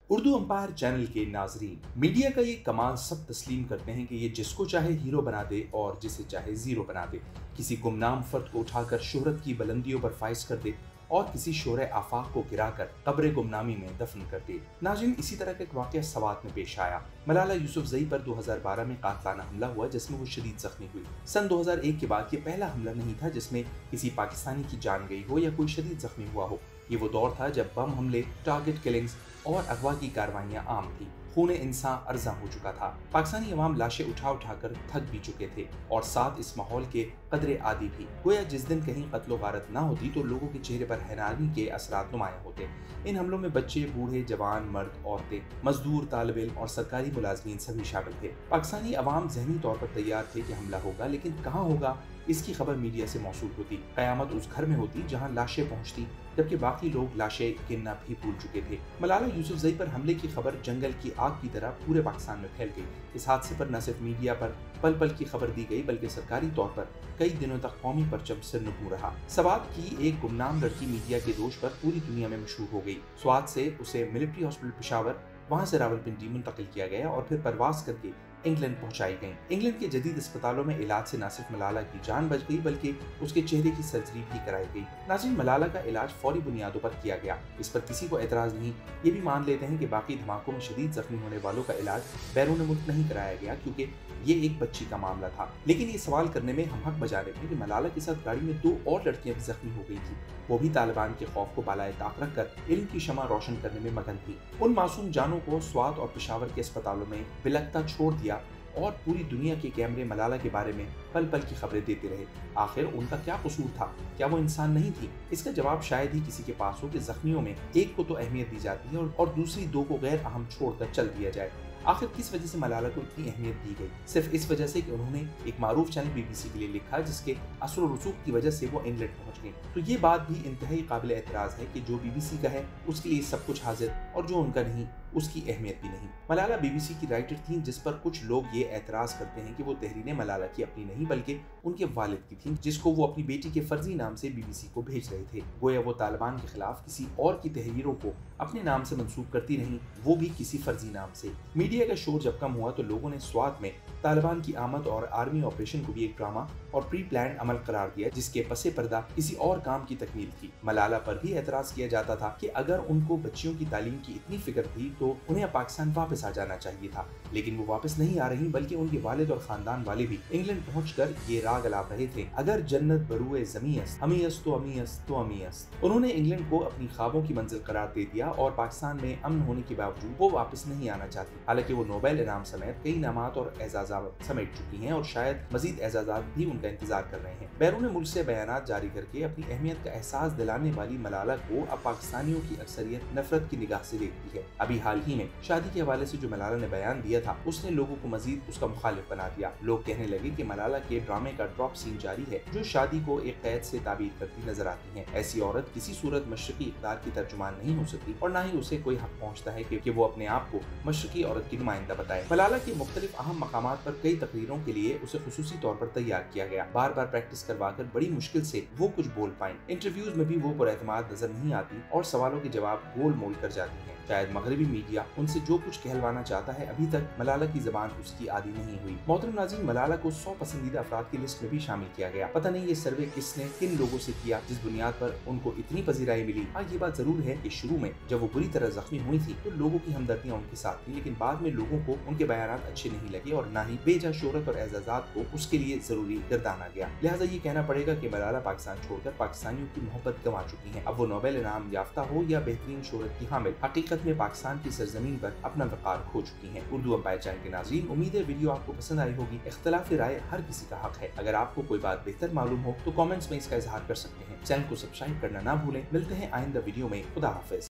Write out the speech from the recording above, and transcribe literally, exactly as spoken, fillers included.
Urdu umpire channel کے ناظرین، media کا یہ کمال سب تسلیم کرتے ہیں کہ یہ جس کو چاہے ہیرو بنا دے اور جسے چاہے زیرو بنا دے، کسی گمنام فرد کو اٹھا کر شہرت کی بلندیوں پر فائز کر دے اور کسی شورِ آفاق کو گرا کر قبر گمنامی میں دفن کر دے۔ ناظرین، اسی طرح کا ایک واقعہ سوات میں پیش آیا۔ ملالہ یوسفزئی پر دو ہزار بارہ میں قاتلانہ حملہ ہوا جس میں وہ شدید زخمی ہوئی۔ سن دو ہزار ایک کے بعد یہ پہلا حملہ نہیں تھا جس میں کسی پاکستانی کی جان گئی ہو یا کوئی شدید زخمی ہوا ہو۔ یہ وہ دور تھا جب بم حملے، ٹارگٹ کلنگز اور اغوا کی کاروائیاں عام تھیں۔ خون انسان ارزاں ہو چکا تھا۔ پاکستانی عوام لاشیں اٹھا اٹھا کر تھک بھی چکے تھے اور ساتھ اس ماحول کے قدرے عادی بھی۔ گویا جس دن کہیں قتل و غارت نہ ہوتی تو لوگوں کے چہرے پر حیرانی کے اثرات نمایاں ہوتے۔ ان حملوں میں بچے، بوڑھے، جوان، مرد، عورتیں، مزدور، طالب علم اور سرکاری ملازمین سبھی شامل تھے۔ پاکستانی عوام ذہنی طور پر تیار تھے کہ حملہ ہوگا، لیکن کہاں ہوگا اس کی خبر میڈیا سے موصول ہوتی۔ قیامت اس گھر میں ہوتی جہاں لاشیں پہنچتی، جبکہ باقی لوگ لاشیں گننا بھی بھول چکے تھے۔ ملالہ یوسفزئی پر حملے کی خبر جنگل کی آگ کی طرح پورے پاکستان میں پھیل گئی۔ اس حادثے پر نہ صرف میڈیا پر پل پل کی خبر دی گئی بلکہ سرکاری طور پر کئی دنوں تک قومی پرچم سر نگوں رہا۔ سوات کی ایک گمنام لڑکی میڈیا کے دوش پر پوری دنیا میں مشہور ہو گئی۔ سوات سے اسے ملٹری ہاسپٹل پشاور، وہاں سے راولپنڈی منتقل کیا گیا اور پھر پرواز کر کے انگلینڈ پہنچائی گئیں۔ انگلینڈ کے جدید اسپتالوں میں علاج سے نہ صرف ملالہ کی جان بچ گئی بلکہ اس کے چہرے کی سرجری بھی کرائی گئی۔ ناظرین، ملالہ کا علاج فوری بنیادوں پر کیا گیا، اس پر کسی کو اعتراض نہیں۔ یہ بھی مان لیتے ہیں کہ باقی دھماکوں میں شدید زخمی ہونے والوں کا علاج بیرون ملک نہیں کرایا گیا کیونکہ یہ ایک بچی کا معاملہ تھا۔ لیکن یہ سوال کرنے میں ہم حق بجانے میں کہ ملالہ کے ساتھ گاڑی میں دو اور لڑکیاں بھی زخمی ہو گئی تھی، وہ بھی طالبان کے خوف کو بالائے طاق رکھ کر علم کی شمع روشن کرنے میں مگن تھی۔ ان معصوم جانوں کو سوات اور پشاور کے اسپتالوں میں بلکتا چھوڑ دیا اور پوری دنیا کے کیمرے ملالہ کے بارے میں پل پل کی خبریں دیتے رہے۔ آخر ان کا کیا قصور تھا؟ کیا وہ انسان نہیں تھی؟ اس کا جواب شاید ہی کسی کے پاس ہو کہ زخمیوں میں ایک کو تو اہمیت دی جاتی ہے اور دوسری دو کو غیر اہم چھوڑ کر چل دیا جائے۔ آخر کس وجہ سے ملالہ کو اتنی اہمیت دی گئی؟ صرف اس وجہ سے کہ انہوں نے ایک معروف چینل بی بی سی کے لیے لکھا جس کے اثر و رسوخ کی وجہ سے وہ انگلینڈ پہنچ گئی۔ تو یہ بات بھی انتہائی قابل اعتراض ہے کہ جو بی بی سی کا ہے اس کے لیے سب کچھ حاضر اور جو ان کا نہیں اس کی اہمیت بھی نہیں۔ ملالہ بی بی سی کی رائٹر تھیں جس پر کچھ لوگ یہ اعتراض کرتے ہیں کہ وہ تحریریں ملالہ کی اپنی نہیں بلکہ ان کے والد کی تھیں جس کو وہ اپنی بیٹی کے فرضی نام سے بی بی سی کو بھیج رہے تھے۔ گویا وہ طالبان کے خلاف کسی اور کی تحریروں کو اپنے نام سے منسوب کرتی رہیں، وہ بھی کسی فرضی نام سے۔ میڈیا کا شور جب کم ہوا تو لوگوں نے سوات میں طالبان کی آمد اور آرمی آپریشن کو بھی ایک ڈرامہ اور پری پلانڈ عمل قرار دیا جس کے پس پردہ کسی اور کام کی تکمیل تھی۔ ملالہ پر بھی اعتراض کیا جاتا تھا کہ اگر ان کو بچیوں کی تعلیم کی اتنی فکر تھی تو انہیں پاکستان واپس آ جانا چاہیے تھا، لیکن وہ واپس نہیں آ رہی بلکہ ان کے والد اور خاندان والے بھی انگلینڈ پہنچ کر یہ راگ الاپ رہے تھے، اگر جنت بروئے زمیں است، ہمیں است تو امی است تو امی است۔ انہوں نے انگلینڈ کو اپنی خوابوں کی منزل قرار دے دیا اور پاکستان میں امن ہونے کے باوجود وہ واپس نہیں آنا چاہتی، حالانکہ وہ نوبل انعام سمیت کئی انعامات اور اعزازات سمیٹ چکی ہیں اور شاید مزید اعزازات بھی ان کا انتظار کر رہے ہیں۔ بیرون ملک سے بیانات جاری کر کے اپنی اہمیت کا احساس دلانے والی ملالہ کو اب پاکستانیوں کی اکثریت نفرت کی نگاہ سے دیکھتی ہے۔ ابھی حال ہی میں شادی کے حوالے سے جو ملالہ نے بیان دیا تھا اس نے لوگوں کو مزید اس کا مخالف بنا دیا۔ لوگ کہنے لگے کہ ملالہ کے ڈرامے کا ڈراپ سین جاری ہے جو شادی کو ایک قید سے تعبیر کرتی نظر آتی ہیں۔ ایسی عورت کسی صورت مشرقی اقدار کی ترجمان نہیں ہو سکتی اور نہ ہی اسے کوئی حق پہنچتا ہے کہ وہ اپنے آپ کو مشرقی عورت کی نمائندہ بتائے۔ ملالہ کے مختلف اہم مقامات پر کئی تقریروں کے لیے اسے خصوصی طور پر تیار کیا گیا، بار بار پریکٹس کروا کر بڑی مشکل سے وہ کچھ بول پائیں۔ انٹرویوز میں بھی وہ پر اعتماد نظر نہیں آتی اور سوالوں کے جواب گول مول کر جاتی ہیں۔ شاید مغربی میڈیا ان سے جو کچھ کہلوانا چاہتا ہے ابھی تک ملالہ کی زبان اس کی عادی نہیں ہوئی۔ محترم ناظرین، ملالہ کو سو پسندیدہ افراد کی لسٹ میں بھی شامل کیا گیا۔ پتہ نہیں یہ سروے کس نے کن لوگوں سے کیا جس بنیاد پر ان کو اتنی پذیرائی ملی۔ ہاں، یہ بات ضرور ہے کہ شروع میں جب وہ بری طرح زخمی ہوئی تھی تو لوگوں کی ہمدردیاں ان کے ساتھ تھیں، لیکن بعد میں لوگوں کو ان کے بیانات اچھے نہیں لگے اور نہ ہی بے جا شہرت اور اعزازات کو اس کے لیے ضروری گردانا گیا۔ لہٰذا یہ کہنا پڑے گا کہ ملالہ پاکستان چھوڑ کر پاکستانیوں کی محبت گنوا چکی ہیں۔ اب وہ نوبل انعام یافتہ ہو یا بہترین شہرت کی حامل، حقیقت میں پاکستان کی سرزمین پر اپنا وقار کھو چکی ہیں۔ اردو امپائر چینل کے ناظرین، امید ہے ویڈیو آپ کو پسند آئی ہوگی۔ اختلاف رائے ہر کسی کا حق ہے، اگر آپ کو کوئی بات بہتر معلوم ہو تو کامنٹس میں اس کا اظہار کر سکتے ہیں۔ چینل کو سبسکرائب کرنا نہ بھولیں۔ ملتے ہیں آئندہ ویڈیو میں۔ خدا حافظ۔